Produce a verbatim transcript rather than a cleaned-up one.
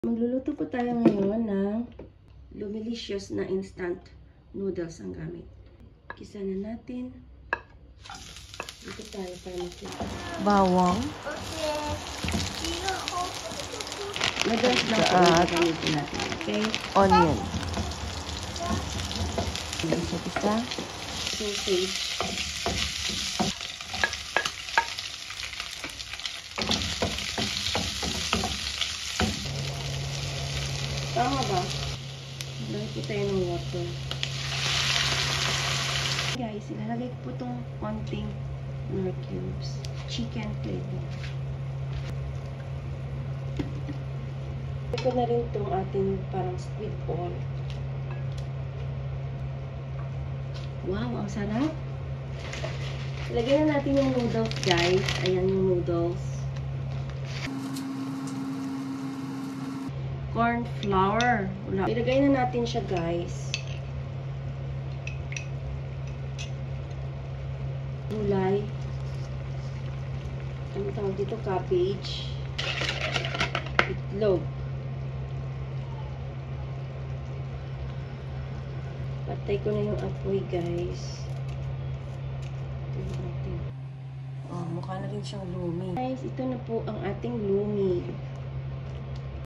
Magluluto po tayo ngayon ng Lumilicious na instant noodles ang gamit. Kisa na natin. Dito tayo para makita. Bawang. Noodles lang po ang gamitin natin. Okay? Onion. Isa-isa. Sausage. Tama ba? Lagay po tayo ng water. Guys, ilalagay ko po itong konting nor cubes. Chicken flavor. Lagay ko na rin itong ating parang squid ball. Wow, ang sarap! Ilagay na natin yung noodles, guys. Ayan yung noodles. Corn flour. Wala. Ilagay na natin siya, guys. Gulay. Ano tawag dito? Cabbage. Itlog. Patay ko na yung apoy, guys. Ito yung ating. Oh, mukha na rin siyang lumi. Guys, ito na po ang ating lumi.